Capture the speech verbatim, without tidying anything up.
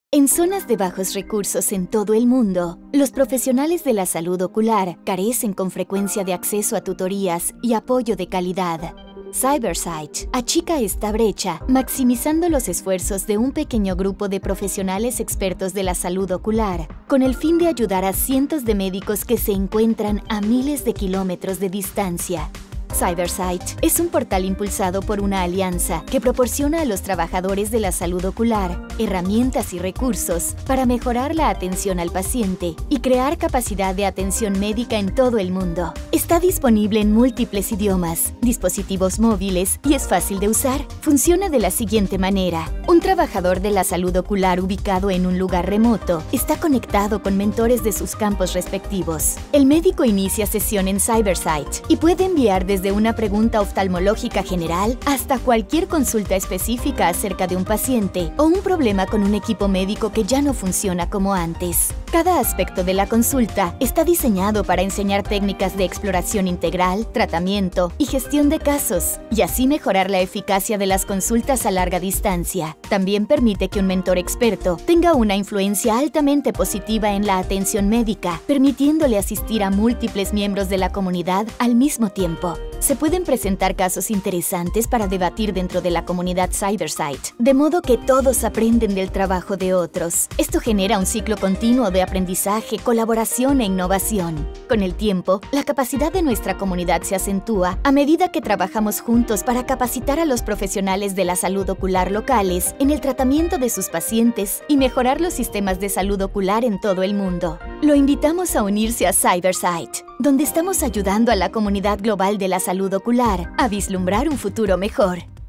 En zonas de bajos recursos en todo el mundo, los profesionales de la salud ocular carecen con frecuencia de acceso a tutorías y apoyo de calidad. CyberSight achica esta brecha, maximizando los esfuerzos de un pequeño grupo de profesionales expertos de la salud ocular, con el fin de ayudar a cientos de médicos que se encuentran a miles de kilómetros de distancia. CyberSight es un portal impulsado por una alianza que proporciona a los trabajadores de la salud ocular herramientas y recursos para mejorar la atención al paciente y crear capacidad de atención médica en todo el mundo. Está disponible en múltiples idiomas, dispositivos móviles y es fácil de usar. Funciona de la siguiente manera. Un trabajador de la salud ocular ubicado en un lugar remoto está conectado con mentores de sus campos respectivos. El médico inicia sesión en CyberSight y puede enviar desde Desde una pregunta oftalmológica general hasta cualquier consulta específica acerca de un paciente o un problema con un equipo médico que ya no funciona como antes. Cada aspecto de la consulta está diseñado para enseñar técnicas de exploración integral, tratamiento y gestión de casos, y así mejorar la eficacia de las consultas a larga distancia. También permite que un mentor experto tenga una influencia altamente positiva en la atención médica, permitiéndole asistir a múltiples miembros de la comunidad al mismo tiempo. Se pueden presentar casos interesantes para debatir dentro de la comunidad CyberSight, de modo que todos aprenden del trabajo de otros. Esto genera un ciclo continuo de aprendizaje, colaboración e innovación. Con el tiempo, la capacidad de nuestra comunidad se acentúa a medida que trabajamos juntos para capacitar a los profesionales de la salud ocular locales en el tratamiento de sus pacientes y mejorar los sistemas de salud ocular en todo el mundo. Lo invitamos a unirse a CyberSight, donde estamos ayudando a la comunidad global de la salud ocular a vislumbrar un futuro mejor.